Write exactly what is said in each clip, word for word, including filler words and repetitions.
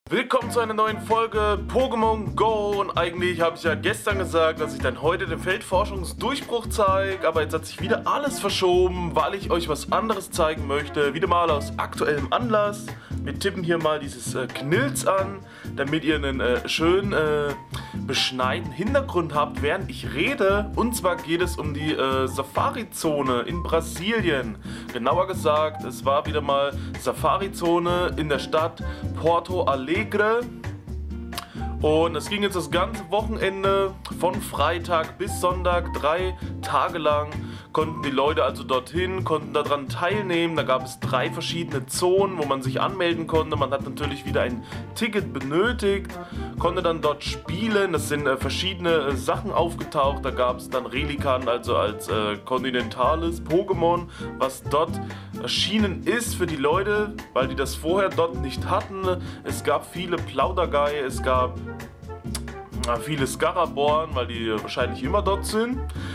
Willkommen zu einer neuen Folge Pokémon Go und eigentlich habe ich ja gestern gesagt, dass ich dann heute den Feldforschungsdurchbruch zeige, aber jetzt hat sich wieder alles verschoben, weil ich euch was anderes zeigen möchte, wieder mal aus aktuellem Anlass. Wir tippen hier mal dieses äh, Knilz an, damit ihr einen äh, schönen äh, beschneiten Hintergrund habt, während ich rede. Und zwar geht es um die äh, Safari-Zone in Brasilien. Genauer gesagt, es war wieder mal Safari-Zone in der Stadt Porto Alegre. Und es ging jetzt das ganze Wochenende von Freitag bis Sonntag, drei Tage lang, konnten die Leute also dorthin, konnten daran teilnehmen. Da gab es drei verschiedene Zonen, wo man sich anmelden konnte. Man hat natürlich wieder ein Ticket benötigt, konnte dann dort spielen. Es sind äh, verschiedene äh, Sachen aufgetaucht. Da gab es dann Relikan, also als äh, kontinentales Pokémon, was dort erschienen ist für die Leute, weil die das vorher dort nicht hatten. Es gab viele Plaudergei, es gab na, viele Scaraborn, weil die wahrscheinlich immer dort sind.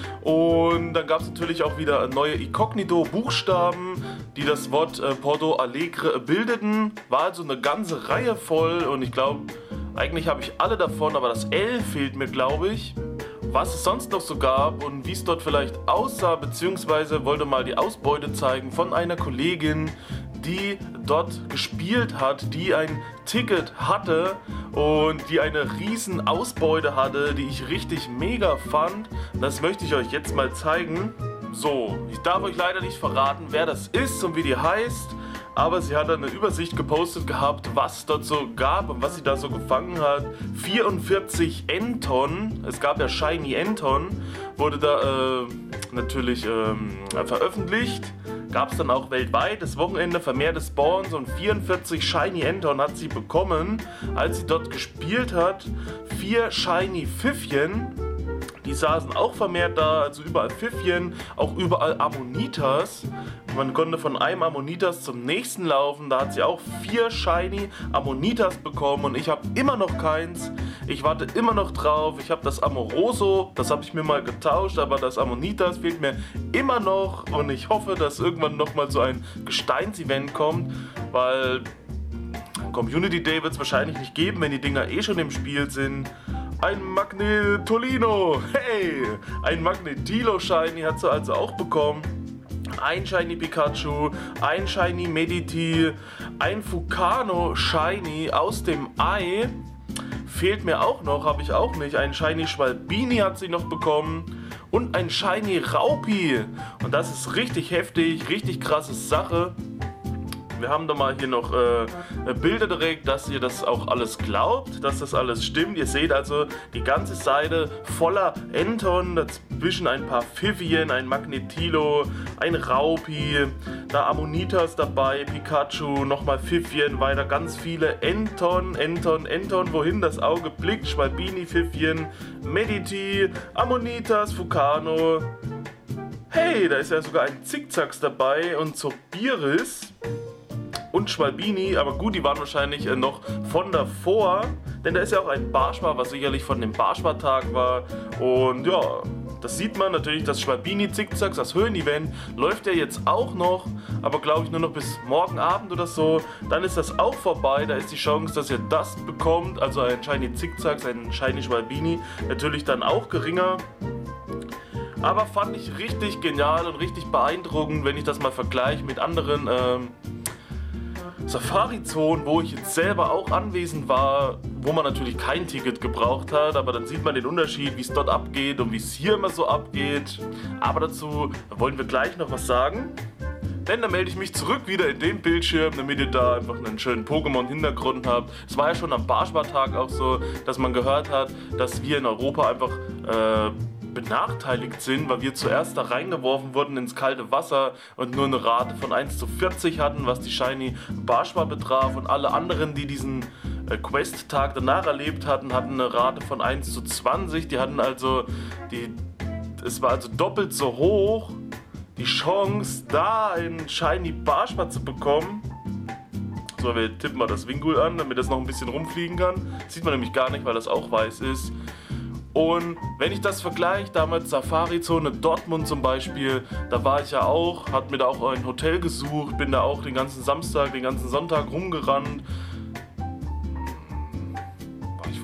Und dann gab es natürlich auch wieder neue Inkognito-Buchstaben, die das Wort äh, Porto Alegre bildeten. War also eine ganze Reihe voll und ich glaube, eigentlich habe ich alle davon, aber das L fehlt mir, glaube ich. Was es sonst noch so gab und wie es dort vielleicht aussah, beziehungsweise wollte mal die Ausbeute zeigen von einer Kollegin, die dort gespielt hat, die ein Ticket hatte und die eine riesen Ausbeute hatte, die ich richtig mega fand. Das möchte ich euch jetzt mal zeigen. So, ich darf euch leider nicht verraten, wer das ist und wie die heißt, aber sie hat eine Übersicht gepostet gehabt, was es dort so gab und was sie da so gefangen hat. vierundvierzig Enton, es gab ja Shiny Enton, wurde da äh, natürlich ähm, veröffentlicht. Gab es dann auch weltweit das Wochenende vermehrte Spawns und vierundvierzig Shiny Enton hat sie bekommen, als sie dort gespielt hat. Vier Shiny Pfiffchen, die saßen auch vermehrt da, also überall Pfiffchen, auch überall Ammonitas. Man konnte von einem Ammonitas zum nächsten laufen, da hat sie auch vier Shiny Ammonitas bekommen und ich habe immer noch keins. Ich warte immer noch drauf, ich habe das Amoroso, das habe ich mir mal getauscht, aber das Ammonitas fehlt mir immer noch und ich hoffe, dass irgendwann nochmal so ein Gesteins-Event kommt, weil Community Day wird es wahrscheinlich nicht geben, wenn die Dinger eh schon im Spiel sind. Ein Magnetolino, hey, ein Magnetilo Shiny hat sie also auch bekommen. Ein Shiny Pikachu, ein Shiny Mediti, ein Fukano Shiny aus dem Ei. Fehlt mir auch noch, habe ich auch nicht. Ein Shiny Schwalbini hat sie noch bekommen. Und ein Shiny Raupi. Und das ist richtig heftig, richtig krasse Sache. Wir haben da mal hier noch äh, Bilder direkt, dass ihr das auch alles glaubt, dass das alles stimmt. Ihr seht also die ganze Seite voller Enton, dazwischen ein paar Pfiffien, ein Magnetilo, ein Raupi, da Ammonitas dabei, Pikachu, nochmal Pfiffien, weiter ganz viele Enton, Enton, Enton, wohin das Auge blickt, Schwalbini, Pfiffien, Mediti, Ammonitas, Fukano. Hey, da ist ja sogar ein Zickzacks dabei und Zobiris und Schwalbini, aber gut, die waren wahrscheinlich äh, noch von davor, denn da ist ja auch ein Barschbar, was sicherlich von dem Barschbar-Tag war. Und ja, das sieht man natürlich, das Schwalbini Zickzacks, das Höhenevent, läuft ja jetzt auch noch, aber glaube ich nur noch bis morgen Abend oder so. Dann ist das auch vorbei, da ist die Chance, dass ihr das bekommt, also ein Shiny Zickzacks, ein Shiny Schwalbini, natürlich dann auch geringer. Aber fand ich richtig genial und richtig beeindruckend, wenn ich das mal vergleiche mit anderen ähm, Safari-Zonen, wo ich jetzt selber auch anwesend war, wo man natürlich kein Ticket gebraucht hat, aber dann sieht man den Unterschied, wie es dort abgeht und wie es hier immer so abgeht. Aber dazu wollen wir gleich noch was sagen. Denn dann melde ich mich zurück wieder in den Bildschirm, damit ihr da einfach einen schönen Pokémon-Hintergrund habt. Es war ja schon am Barschbar-Tag auch so, dass man gehört hat, dass wir in Europa einfach äh, benachteiligt sind, weil wir zuerst da reingeworfen wurden ins kalte Wasser und nur eine Rate von eins zu vierzig hatten, was die Shiny Barschbar betraf, und alle anderen, die diesen äh, Quest-Tag danach erlebt hatten, hatten eine Rate von eins zu zwanzig. Die hatten also, die, es war also doppelt so hoch die Chance, da einen Shiny Barschbar zu bekommen. So, wir tippen mal das Wingul an, damit das noch ein bisschen rumfliegen kann. Das sieht man nämlich gar nicht, weil das auch weiß ist. Und wenn ich das vergleiche, damals Safari-Zone Dortmund zum Beispiel, da war ich ja auch, hat mir da auch ein Hotel gesucht, bin da auch den ganzen Samstag, den ganzen Sonntag rumgerannt.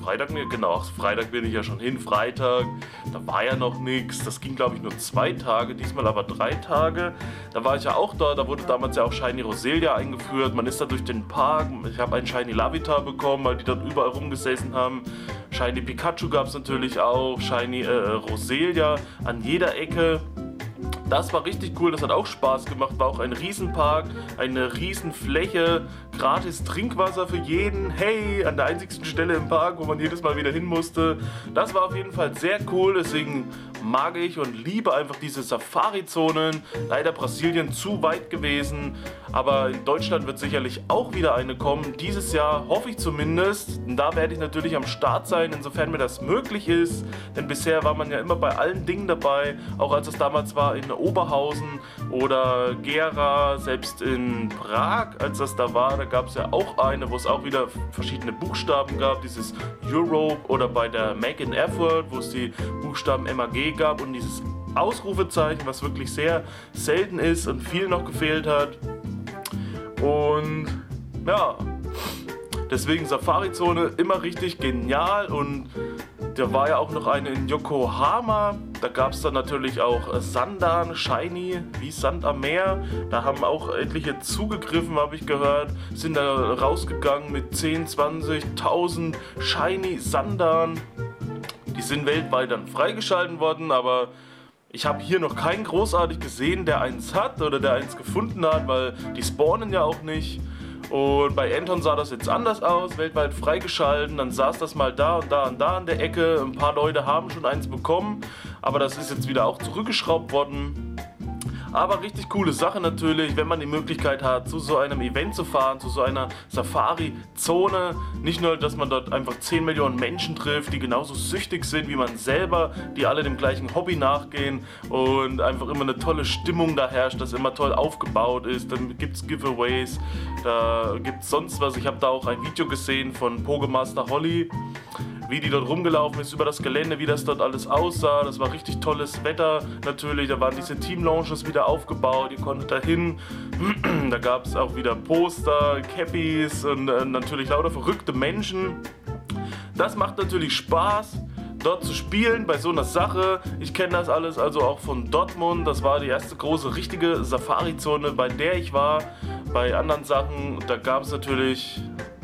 Freitag, ne, genau, ach, Freitag bin ich ja schon hin, Freitag, da war ja noch nichts, das ging glaube ich nur zwei Tage, diesmal aber drei Tage, da war ich ja auch da, da wurde damals ja auch Shiny Roselia eingeführt, man ist da durch den Park, ich habe einen Shiny Larvitar bekommen, weil die dort überall rumgesessen haben, Shiny Pikachu gab es natürlich auch, Shiny äh, Roselia an jeder Ecke. Das war richtig cool, das hat auch Spaß gemacht, war auch ein Riesenpark, eine Riesenfläche, gratis Trinkwasser für jeden, hey, an der einzigsten Stelle im Park, wo man jedes Mal wieder hin musste. Das war auf jeden Fall sehr cool, deswegen mag ich und liebe einfach diese Safari-Zonen. Leider Brasilien zu weit gewesen, aber in Deutschland wird sicherlich auch wieder eine kommen. Dieses Jahr hoffe ich zumindest, und da werde ich natürlich am Start sein, insofern mir das möglich ist, denn bisher war man ja immer bei allen Dingen dabei, auch als es damals war in Oberhausen oder Gera, selbst in Prag, als das da war, da gab es ja auch eine, wo es auch wieder verschiedene Buchstaben gab, dieses Europe, oder bei der Make in Erfurt, wo es die Buchstaben M A G gab und dieses Ausrufezeichen, was wirklich sehr selten ist und viel noch gefehlt hat. Und ja, deswegen Safari-Zone immer richtig genial, und da war ja auch noch eine in Yokohama, da gab es dann natürlich auch Sandan, Shiny, wie Sand am Meer, da haben auch etliche zugegriffen, habe ich gehört, sind da rausgegangen mit zehn, zwanzigtausend Shiny Sandan, die sind weltweit dann freigeschalten worden, aber ich habe hier noch keinen großartig gesehen, der eins hat oder der eins gefunden hat, weil die spawnen ja auch nicht. Und bei Anton sah das jetzt anders aus, weltweit freigeschalten, dann saß das mal da und da und da an der Ecke. Ein paar Leute haben schon eins bekommen, aber das ist jetzt wieder auch zurückgeschraubt worden. Aber richtig coole Sache natürlich, wenn man die Möglichkeit hat, zu so einem Event zu fahren, zu so einer Safari-Zone. Nicht nur, dass man dort einfach zehn Millionen Menschen trifft, die genauso süchtig sind wie man selber, die alle dem gleichen Hobby nachgehen und einfach immer eine tolle Stimmung da herrscht, dass immer toll aufgebaut ist. Dann gibt es Giveaways, da gibt es sonst was. Ich habe da auch ein Video gesehen von Pokemaster Holly, wie die dort rumgelaufen ist, über das Gelände, wie das dort alles aussah. Das war richtig tolles Wetter natürlich, da waren diese Team-Lounges wieder aufgebaut, ihr konntet da hin. Da gab es auch wieder Poster, Cappies und äh, natürlich lauter verrückte Menschen. Das macht natürlich Spaß, dort zu spielen bei so einer Sache. Ich kenne das alles also auch von Dortmund, das war die erste große richtige Safari-Zone, bei der ich war. Bei anderen Sachen, da gab es natürlich...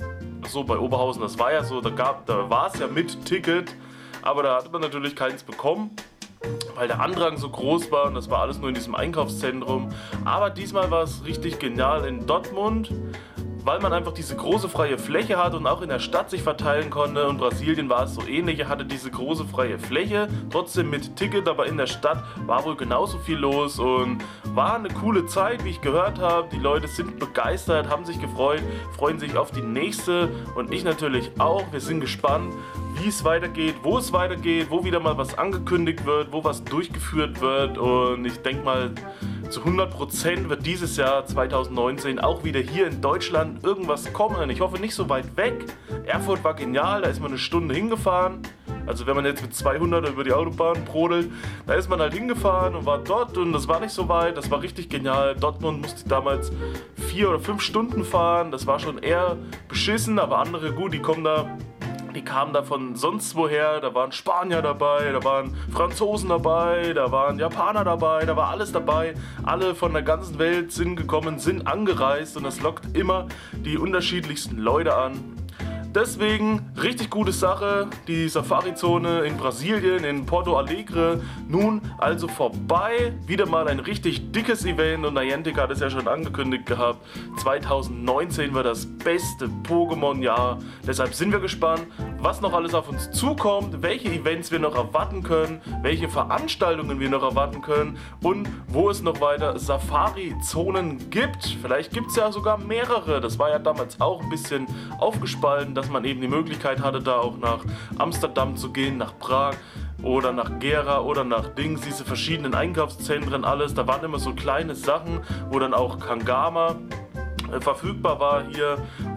So, bei Oberhausen, das war ja so, da, gab, da war es ja mit Ticket, aber da hatte man natürlich keins bekommen, weil der Andrang so groß war und das war alles nur in diesem Einkaufszentrum. Aber diesmal war es richtig genial in Dortmund, weil man einfach diese große freie Fläche hat und auch in der Stadt sich verteilen konnte. Und Brasilien war es so ähnlich, er hatte diese große freie Fläche, trotzdem mit Ticket, aber in der Stadt war wohl genauso viel los und war eine coole Zeit, wie ich gehört habe. Die Leute sind begeistert, haben sich gefreut, freuen sich auf die nächste und ich natürlich auch. Wir sind gespannt, wie es weitergeht, wo es weitergeht, wo wieder mal was angekündigt wird, wo was durchgeführt wird, und ich denke mal, zu hundert Prozent wird dieses Jahr zweitausendneunzehn auch wieder hier in Deutschland irgendwas kommen. Ich hoffe nicht so weit weg. Erfurt war genial, da ist man eine Stunde hingefahren. Also wenn man jetzt mit zweihundert über die Autobahn brodelt, da ist man halt hingefahren und war dort, und das war nicht so weit, das war richtig genial. Dortmund musste ich damals vier oder fünf Stunden fahren, das war schon eher beschissen, aber andere, gut, die kommen da... Die kamen da von sonst woher, da waren Spanier dabei, da waren Franzosen dabei, da waren Japaner dabei, da war alles dabei. Alle von der ganzen Welt sind gekommen, sind angereist, und das lockt immer die unterschiedlichsten Leute an. Deswegen richtig gute Sache, die Safari-Zone in Brasilien, in Porto Alegre, nun also vorbei. Wieder mal ein richtig dickes Event, und Niantic hat es ja schon angekündigt gehabt, zweitausendneunzehn wird das beste Pokémon-Jahr. Deshalb sind wir gespannt, was noch alles auf uns zukommt, welche Events wir noch erwarten können, welche Veranstaltungen wir noch erwarten können und wo es noch weiter Safari-Zonen gibt. Vielleicht gibt es ja sogar mehrere, das war ja damals auch ein bisschen aufgespalten, dass man eben die Möglichkeit hatte, da auch nach Amsterdam zu gehen, nach Prag oder nach Gera oder nach Dings, diese verschiedenen Einkaufszentren, alles. Da waren immer so kleine Sachen, wo dann auch Kangama äh, verfügbar war hier,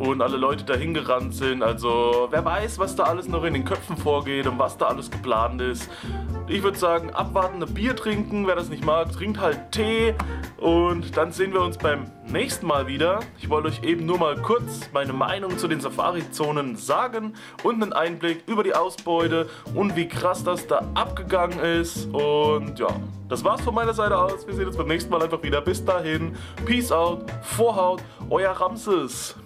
und alle Leute dahin gerannt sind. Also wer weiß, was da alles noch in den Köpfen vorgeht und was da alles geplant ist. Ich würde sagen, abwarten, ein Bier trinken. Wer das nicht mag, trinkt halt Tee. Und dann sehen wir uns beim nächsten Mal wieder. Ich wollte euch eben nur mal kurz meine Meinung zu den Safari-Zonen sagen und einen Einblick über die Ausbeute und wie krass das da abgegangen ist. Und ja, das war's von meiner Seite aus. Wir sehen uns beim nächsten Mal einfach wieder. Bis dahin, Peace out, Vorhaut, euer Ramses.